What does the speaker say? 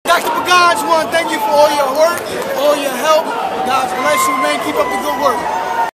Dr. Pagan, I just want to thank you for all your work, all your help. God bless you, man. Keep up the good work.